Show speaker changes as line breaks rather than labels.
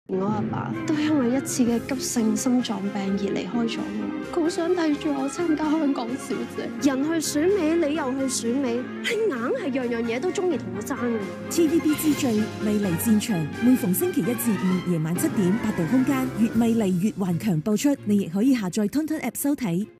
我阿爸都因為一次嘅急性心臟病而離開咗我，佢好想睇住我參加香港小姐。人去選美，你又去選美，你硬係樣樣嘢都中意同我爭嘅。
TVB 之最魅離戰場，每逢星期一至五夜晚7點，8度空間越魅離越頑強播出，你亦可以下載 Tonton App 收睇。